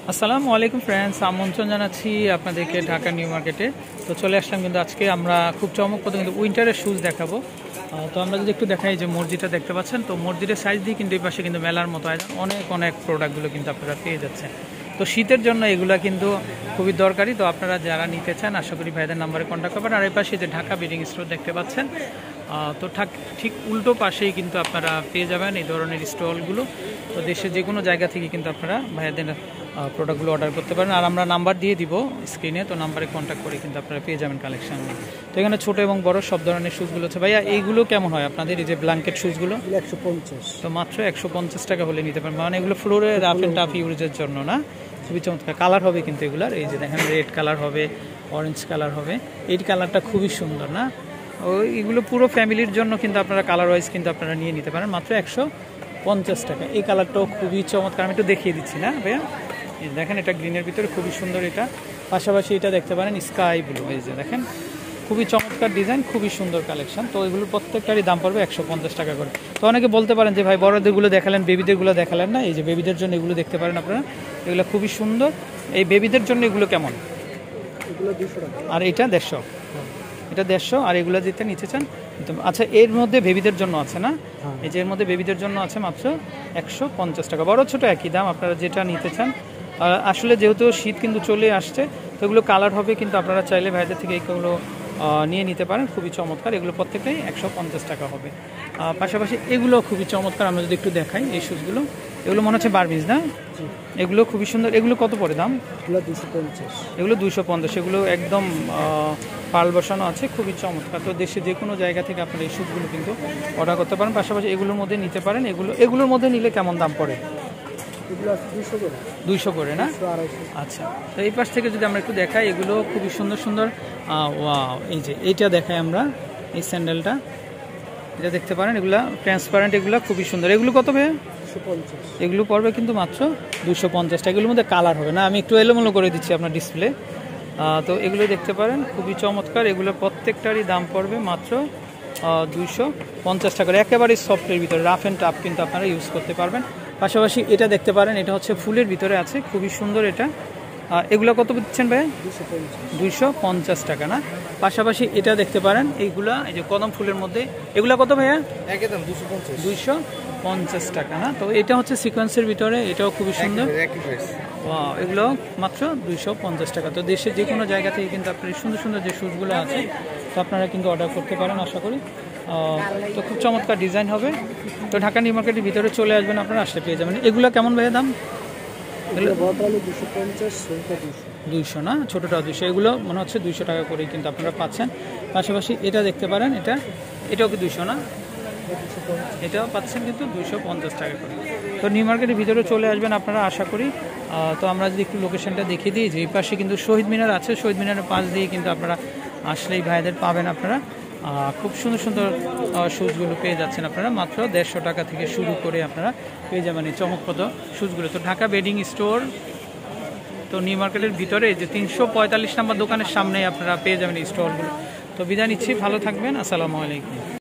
আসসালামু আলাইকুম ফ্রেন্ডস, আমন্ত্রণ জানাচ্ছি আপনাদেরকে ঢাকা নিউ মার্কেটে। তো চলে আসলাম কিন্তু আজকে আমরা খুব চমকপ্রদ কিন্তু উইন্টারের শুজ দেখাবো। তো আমরা যদি একটু দেখাই যে মসজিদটা দেখতে পাচ্ছেন, তো মসজিদের সাইজ দিয়ে কিন্তু এই পাশে কিন্তু মেলার মতো আয়োজন, অনেক প্রোডাক্টগুলো কিন্তু আপনারা পেয়ে যাচ্ছেন। তো শীতের জন্য এগুলা কিন্তু খুবই দরকারি। তো আপনারা যারা নিতে চান আশা করি ভাইদের নাম্বারে কন্ট্যাক্ট করবেন। আর এই পাশে যে ঢাকা বেডিং স্টোর দেখতে পাচ্ছেন, তো ঠিক উল্টো পাশেই কিন্তু আপনারা পেয়ে যাবেন এই ধরনের স্টলগুলো। তো দেশের যে কোনো জায়গা থেকে কিন্তু আপনারা ভাইয়াদের প্রোডাক্টগুলো অর্ডার করতে পারেন। আর আমরা নাম্বার দিয়ে দিব স্ক্রিনে, তো নাম্বারে কন্ট্যাক্ট করে কিন্তু আপনারা পেয়ে যাবেন কালেকশন। তো এখানে ছোট এবং বড় সব ধরনের শুজগুলো আছে। ভাইয়া এইগুলো কেমন হয় আপনাদের, এই যে ব্ল্যাঙ্কেট শুজগুলো? 150। তো মাত্র 150 টাকা হলে নিতে পারেন। মানে এগুলো ফ্লোরে রাফ অ্যান্ড টাফ ইউজের জন্য না, খুবই চমৎকার। কালার হবে কিন্তু এগুলার, এই যে দেখেন রেড কালার হবে, অরেঞ্জ কালার হবে। এই কালারটা খুবই সুন্দর না? এগুলো পুরো ফ্যামিলির জন্য কিন্তু আপনারা কালার ওয়াইজ কিন্তু আপনারা নিয়ে নিতে পারেন মাত্র 150 টাকা। এই কালারটাও খুবই চমৎকার, আমি একটু দেখিয়ে দিচ্ছি না ভাইয়া। দেখেন এটা গ্রিনের ভিতরে খুবই সুন্দর। এটা পাশাপাশি এটা দেখতে পারেন স্কাই ব্লু, এই যে দেখেন খুবই চমৎকার ডিজাইন, খুবই সুন্দর কালেকশন। তো এগুলো প্রত্যেকটারই দাম পড়বে 150 টাকা করে। তো অনেকে বলতে পারেন যে ভাই বড়দেরগুলো দেখালেন, বেবিদেরগুলো দেখালেন না। এই যে বেবিদের জন্য এগুলো দেখতে পারেন আপনারা, এগুলো খুবই সুন্দর। এই বেবিদের জন্য এগুলো কেমন? এগুলো 200 টাকা। আর এটা 150, এটা 150। আর এগুলো যেতে নিতে চান, আচ্ছা এর মধ্যে বেবিদের জন্য আছে না? এই যে এর মধ্যে বেবিদের জন্য আছে মাত্র 150 টাকা। বড় ছোট একই দাম, আপনারা যেটা নিতে চান। আসলে যেহেতু শীত কিন্তু চলে আসছে, তো এগুলো কালার হবে, কিন্তু আপনারা চাইলে ভাইদের থেকে এইগুলো নিয়ে নিতে পারেন। খুবই চমৎকার, এগুলো প্রত্যেকটাই 150 টাকা হবে। পাশাপাশি এগুলো খুবই চমৎকার, আমরা যদি একটু দেখাই এই শুজগুলো, এগুলো মনে হচ্ছে বারবিজ না? এগুলো খুবই সুন্দর। এগুলো কত পড়ে দাম? এগুলো 250। এগুলো 250। এগুলো একদম পাল বসানো আছে, খুবই চমৎকার। তো দেশে যে কোনো জায়গা থেকে আপনারা এই শুজগুলো কিন্তু অর্ডার করতে পারেন। পাশাপাশি এগুলোর মধ্যে নিতে পারেন। এগুলোর মধ্যে নিলে কেমন দাম পড়ে? 200 করে না? আচ্ছা, তো এই পাশ থেকে যদি আমরা একটু দেখাই, এগুলো খুবই সুন্দর। ওয়াও, এই যে এইটা দেখাই আমরা, এই স্যান্ডেলটা, এটা দেখতে পারেন। এগুলা ট্রান্সপারেন্ট, এগুলো খুবই সুন্দর। এগুলো কত ভাইয়া? 250। এগুলো পড়বে কিন্তু মাত্র 250 টাকা। এগুলোর মধ্যে কালার হবে না, আমি একটু এলোমেলো করে দিচ্ছি আপনার ডিসপ্লে। তো এগুলো দেখতে পারেন, খুবই চমৎকার। এগুলো প্রত্যেকটারই দাম পড়বে মাত্র 250 টাকা। একেবারে সফটের ভিতরে, রাফ অ্যান্ড টাফ কিন্তু আপনারা ইউজ করতে পারবেন। পাশাপাশি এটা দেখতে পারেন, এটা হচ্ছে ফুলের ভিতরে আছে, খুবই সুন্দর এটা। এগুলো কত দিচ্ছেন ভাই? 250 টাকা না? পাশাপাশি এটা দেখতে পারেন, এইগুলা এই যে কদম ফুলের মধ্যে, এগুলা কত ভাইয়া? একদম 250। 250 টাকা না? তো এটা হচ্ছে সিকোয়েন্সের ভিতরে, এটাও খুবই সুন্দর। এগুলো মাত্র 250 টাকা। তো দেশের যে কোনো জায়গা থেকে কিন্তু আপনার সুন্দর যে শুজগুলো আছে, তো আপনারা কিন্তু অর্ডার করতে পারেন আশা করি। তো খুব চমৎকার ডিজাইন হবে। তো ঢাকা নিউ মার্কেটের ভিতরে চলে আসবেন, আপনারা আসলে পেয়ে যাবেন। এগুলো কেমন ভাইয়া দাম? 200 না? ছোটোটা 200। এগুলো মনে হচ্ছে 200 টাকা করেই কিন্তু আপনারা পাচ্ছেন। পাশাপাশি এটা দেখতে পারেন, এটাও কি 200 না? এটাও পাচ্ছেন কিন্তু 250 টাকা করে। তো নিউ মার্কেটের ভিতরে চলে আসবেন আপনারা আশা করি। তো আমরা যদি একটু লোকেশনটা দেখিয়ে দিই, যে এই পাশে কিন্তু শহীদ মিনার আছে, শহীদ মিনারের পাশ দিয়ে কিন্তু আপনারা আসলেই ভাইদের পাবেন। আপনারা খুব সুন্দর শুজগুলো পেয়ে যাচ্ছেন আপনারা মাত্র 150 টাকা থেকে শুরু করে আপনারা পেয়ে যাবেন এই চমকপ্রদ শুজগুলো। তো ঢাকা বেডিং স্টোর, তো নিউ মার্কেটের ভিতরে যে 345 নম্বর দোকানের সামনেই আপনারা পেয়ে যাবেন এই স্টলগুলো। তো বিদায় নিচ্ছি, ভালো থাকবেন, আসসালামু আলাইকুম।